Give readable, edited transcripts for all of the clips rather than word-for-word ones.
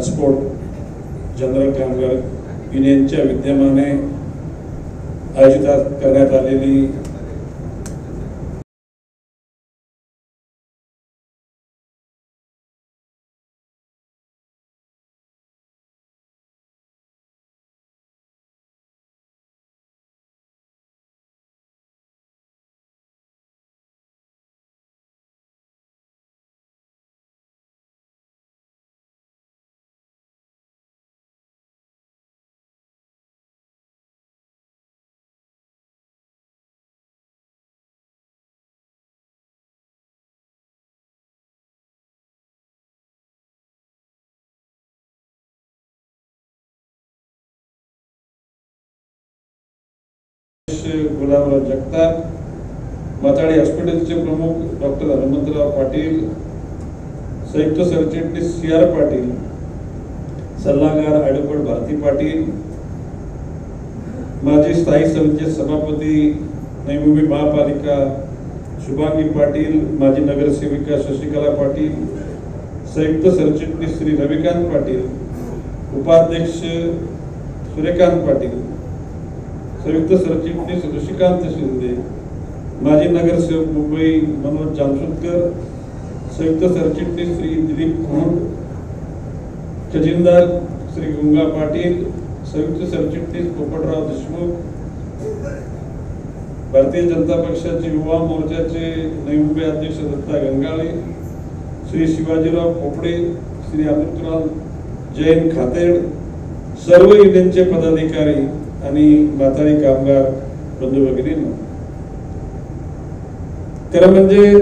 Transport general कामगार युनियनच्या विद्यमाने आयोजित करण्यात आलेली गुलाबराव जगताप, माथाडी हॉस्पिटलचे प्रमुख डॉक्टर हनुमंतराव पाटील, संयुक्त सरचिटणीस CR पाटील, सल्लागार ॲडव्होकेट भारती पाटील, माजी स्थायी समितीचे सभापती नवी मुंबई महापालिका शुभांगी पाटील, माजी नगरसेविका शशिकला पाटील, संयुक्त सरचिटणीस श्री रविकांत पाटील, उपाध्यक्ष सूर्यकांत पाटील, संयुक्त सरचिटणीस ऋषिकांत शिंदे, माजी नगरसेवक मुंबई मनोज जामशेदकर, संयुक्त सरचिटणीस श्री दिलीप खोंड, खजिनदार श्री गंगा पाटील, संयुक्त सरचिटणीस पोपटराव देशमुख, भारतीय जनता पक्षाचे युवा मोर्चाचे नवी मुंबई अध्यक्ष दत्ता गंगाळे, श्री शिवाजीराव पोपडे, श्री अमृतलाल जैन खातेड, सर्व युनियनचे पदाधिकारी आणि माथाडी कामगार बंधू भगिनींनो, खरं म्हणजे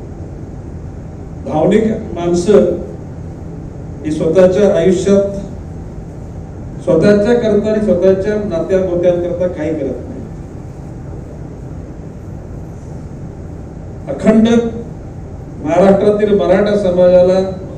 भावनिक माणसं ही स्वतःच्या आयुष्यात स्वतःच्या करता आणि स्वतःच्या नात्या गोत्यांकरता काही करत नाही. अखंड महाराष्ट्रातील मराठा समाजाला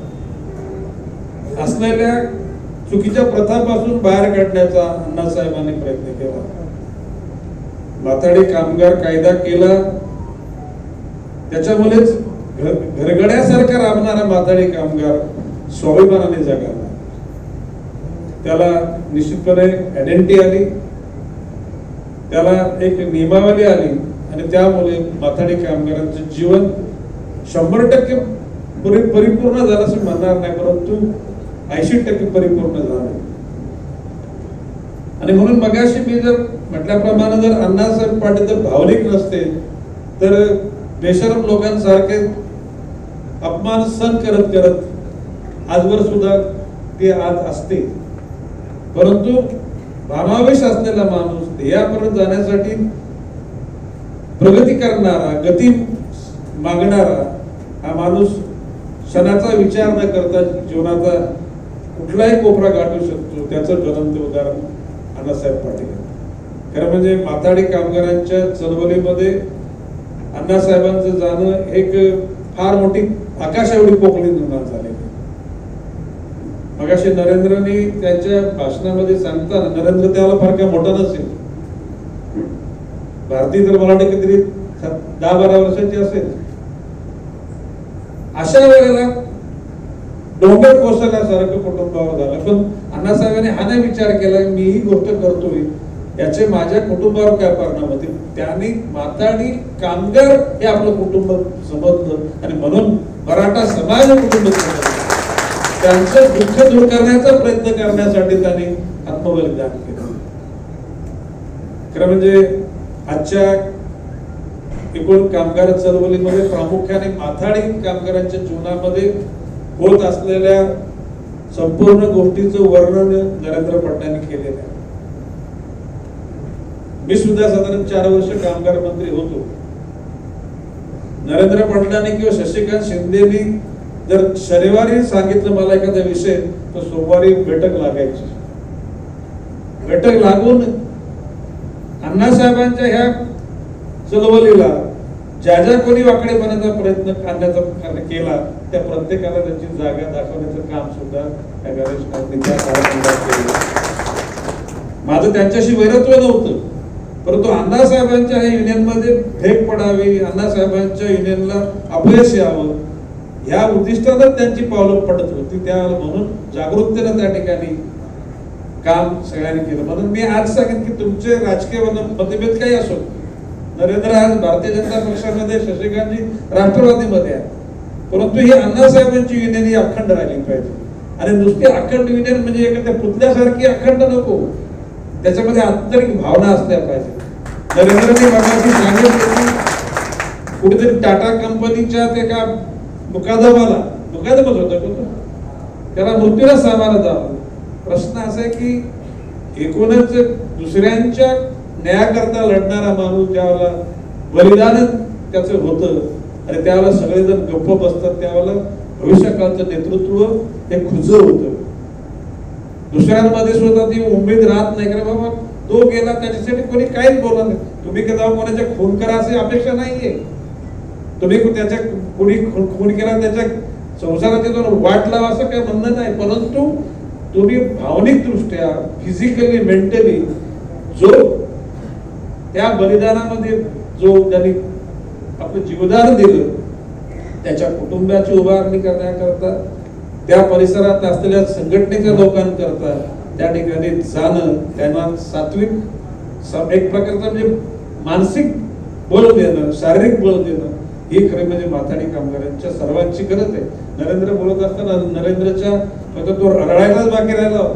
असलेल्या चुकीच्या प्रथापासून बाहेर काढण्याचा अण्णासाहेबांनी प्रयत्न केला. माथाडी कामगार कायदा केला, त्याच्यामुळेच घरगड्यासारखा राबणारा माथाडी कामगार स्वाभिमानाने जगाला. त्याला निश्चितपणे आयडेंटिटी आली, त्याला एक नियमावली आली आणि त्यामुळे माथाडी कामगारांचे जीवन 100% परिपूर्ण झालं असं म्हणणार नाही, परंतु 80% परिपूर्ण झालं. आणि म्हणून मगाशी मी जर म्हटल्याप्रमाणे जर अण्णासाहेब पाटील जर भावनिक नसते तर बेशरम लोकांसारखे अपमान सहन करत करत आजवर सुद्धा ते आज असते. परंतु भावावेश असलेला माणूस ध्येयापर्यंत जाण्यासाठी प्रगती करणारा, गती मागणारा हा माणूस क्षणाचा विचार न करता जीवनाचा कुठलाही कोपरा गाठू शकतो. त्याचं ज्वलंत उदाहरण अण्णासाहेब पाटील. खरं म्हणजे माथाडी कामगारांच्या चळवळीमध्ये अण्णासाहेबांचं जाणं एक फार मोठी आकाश एवढी पोकळी निर्माण झाली. मगाशी नरेंद्रनी त्यांच्या भाषणामध्ये सांगताना, नरेंद्र त्याला फार काय मोठा नसेल, भारती तर मला वाटतं किती 10-12 वर्षाची असेल. अशा वेळेला डोंगर कोसळल्यासारखं कुटुंबावर झालं. पण अण्णासाहेबांनी हा नाही विचार केला मी ही गोष्ट करतोय याचे माझ्या कुटुंबावर काय परिणाम होतील. त्यांनी माथाडी कामगार हे आपलं कुटुंब समजलं आणि म्हणून मराठा समाज कुटुंब त्यांचं दुःख दूर करण्याचा प्रयत्न करण्यासाठी त्यांनी आत्मबलिदान केलं. खरं म्हणजे आजच्या एकूण कामगार चळवळीमध्ये प्रामुख्याने माथाडी कामगारांच्या जीवनामध्ये होत असलेल्या संपूर्ण गोष्टीचं वर्णन नरेंद्र पाटलांनी केलेलं आहे. मी सुद्धा साधारण 4 वर्ष कामगार मंत्री होतो. नरेंद्र पाटलांनी किंवा शशिकांत शिंदेनी जर शनिवारी सांगितलं मला एखादा विषय तर सोमवारी बैठक लागायची. बैठक लागून अण्णासाहेबांच्या ह्या चळवळीला ज्या ज्या कोणी वाकडेपणाचा प्रयत्न करण्याचा केला त्या प्रत्येकाला त्याची जागा दाखवण्याचं काम सुद्धा त्या गणेश नाथनीच्या कार्यक्रमात केलं. माझं त्यांच्याशी वैरत्व नव्हतं, परंतु अण्णासाहेबांच्या युनियन मध्ये फेक पडावी, अण्णासाहेबांच्या युनियनला अपयश यावं ह्या उद्दिष्टानं त्यांची पावलं पडत होती, त्यावेळेला म्हणून जागरूकतेनं त्या ठिकाणी काम सगळ्यांनी केलं. म्हणून मी आज सांगेन की तुमचे राजकीय मतभेद काही असो, नरेंद्र आज भारतीय जनता पक्षामध्ये, शशिकांतजी राष्ट्रवादीमध्ये आहे, परंतु ही अण्णासाहेबांची युनियन ही अखंड राहिली पाहिजे. आणि नुसती अखंड युनियन म्हणजे एखाद्या पुतल्यासारखी अखंड नको, त्याच्यामध्ये आंतरिक भावना असल्या पाहिजे. नरेंद्रने मगाशी सांगितलं कुठेतरी टाटा कंपनीच्या ते का मुकादमच होता, त्याला मृत्यूला सामाना जावं. प्रश्न असा आहे की एकूणच दुसऱ्यांच्या न्यायाकरता लढणारा माणूस ज्यावेळेला बलिदान त्याचं होतं आणि त्यावेळेला सगळेजण गप्प बसतात, त्यावेळेला भविष्यकाळचं नेतृत्व हे खुजर होतं. दुसऱ्यांमध्ये सुद्धा ती उमेद राहत नाही, कारण बाबा तो गेला त्याच्यासाठी कोणी काहीच बोलणार नाही. तुम्ही कदा कोणाच्या खून करा अशी अपेक्षा नाहीये. तुम्ही त्याच्या कोणी खून केला त्याच्या संसाराची वाट लावा असं काही म्हणणं नाही, परंतु तुम्ही भावनिक दृष्ट्या, फिजिकली, मेंटली जो त्या बलिदानामध्ये जो त्यांनी आपलं जीवदान दिलं, त्याच्या कुटुंबाची उभारणी करण्याकरता, त्या परिसरात असलेल्या संघटनेच्या लोकांकरता त्या ठिकाणी जाणं, त्यांना सात्विक एक प्रकारचं म्हणजे मानसिक बळ देणं, शारीरिक बळ देणं, ही खरे म्हणजे माथाडी कामगारांच्या सर्वांची गरज आहे. नरेंद्र बोलत असताना नरेंद्रच्या तो रडायलाच बाकी राहिला होता.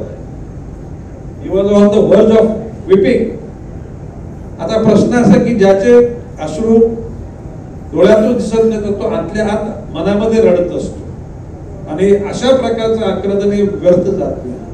He was on the verge of weeping. आता प्रश्न असा की ज्याचे अश्रू डोळ्यातून दिसत नाही तर तो आतल्या आत मनामध्ये रडत असतो, आणि अशा प्रकारचं आक्रमण व्यर्थ जात नाही.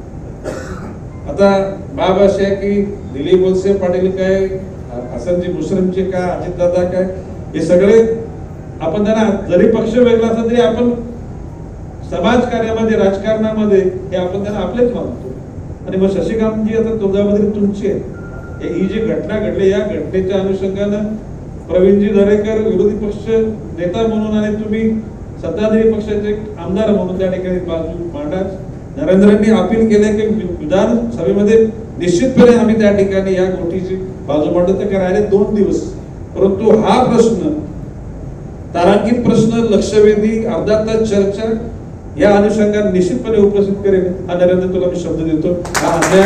आता बाब अशी आहे की दिलीप वळसे पाटील काय, हसनजी मुश्रीफचे काय, अजितदादा काय, हे सगळे आपण त्यांना जरी पक्ष वेगळा असला तरी आपण समाजकार्यामध्ये, राजकारणामध्ये हे आपण त्यांना आपलेच मानतो. आणि मग शशिकांतजी आता तुळजामध्ये तुमची आहे, ही जी घटना घडली या घटनेच्या अनुषंगानं प्रवीणजी दरेकर विरोधी पक्ष नेता म्हणून आणि तुम्ही सत्ताधारी पक्षाचे आमदार म्हणून त्या ठिकाणी बाजू मांडा. नरेंद्रांनी अपील केले की विधानसभेमध्ये निश्चितपणे आम्ही त्या ठिकाणी या गोष्टीची बाजू मांडत राहिले 2 दिवस, परंतु हा प्रश्न तारांकित प्रश्न, लक्षवेधी, अर्धा तास चर्चा या अनुषंगाने निश्चितपणे उपस्थित करेन. हा नरेंद्र तुला मी शब्द देतो. हा अन्याय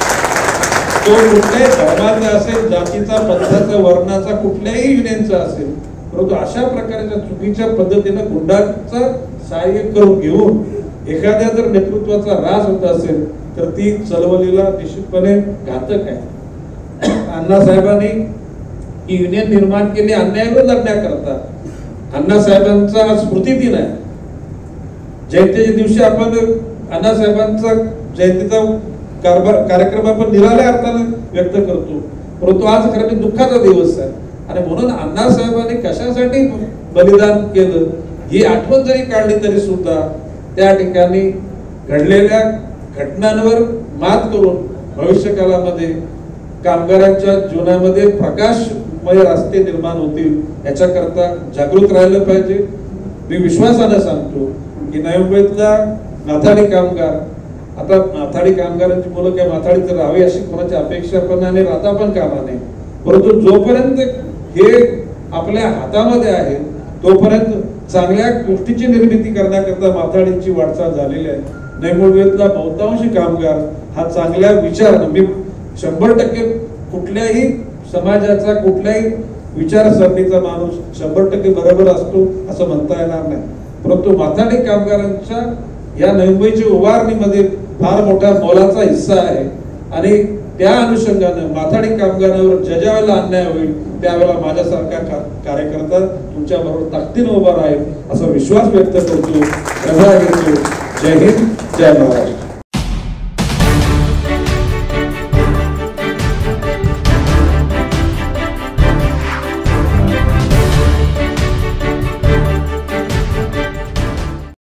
तो कुठल्याही धर्माचा असेल, जातीचा, पंथाचा, वर्णाचा, कुठल्याही युनियनचा असेल, परंतु अशा प्रकारच्या चुकीच्या पद्धतीनं गुंडाचा सहाय्य करून घेऊन एखाद्या जर नेतृत्वाचा ऱ्हास होत असेल तर ती चळवळीला निश्चितपणे घातक आहे. अण्णासाहेबांनी ही युनियन निर्माण केली अन्यायावर लढण्याकरता. अण्णासाहेबांचा स्मृती दिन आहे. जयंतीच्या दिवशी आपण अण्णासाहेबांचा जयंतीचा कार्यक्रम आपण निराळ्या अर्थाने व्यक्त करतो, परंतु आज खरं दुःखाचा दिवस आहे. आणि म्हणून अण्णासाहेबांनी कशासाठी बलिदान केलं ही आठवण जरी काढली तरी सुद्धा त्या ठिकाणी घडलेल्या घटनांवर मात करून भविष्यकाळामध्ये कामगारांच्या जीवनामध्ये प्रकाशमय रस्ते निर्माण होतील याच्याकरता जागृत राहिलं पाहिजे. मी विश्वासाने सांगतो की नवी मुंबईतला माथाडी कामगार, आता माथाडी कामगारांची मुलं काय माथाडीत राहावी अशी कोणाची अपेक्षा पण नाही, राहता पण कामा नाही, परंतु जोपर्यंत हे आपल्या हातामध्ये आहे तोपर्यंत चांगल्या गोष्टीची निर्मिती करण्याकरता माथाडींची वाटचाल झालेली आहे. नवी मुंबईतला बहुतांशी कामगार हा चांगल्या विचार, मी 100% कुठल्याही समाजाचा, कुठल्याही विचारसरणीचा माणूस 100% बरोबर असतो असं म्हणता येणार नाही, परंतु माथाडी कामगारांच्या या नवी मुंबईच्या उभारणीमध्ये फार मोठा मोलाचा हिस्सा आहे. आणि त्या अनुषंगाने माथाडी कामगारांवर ज्यावेळेला अन्याय होईल त्यावेळेला माझ्यासारखा कार्यकर्ता तुमच्या बरोबर ताकदीने उभा राहील असा विश्वास व्यक्त करतो. जय हिंद, जय महाराष्ट्र.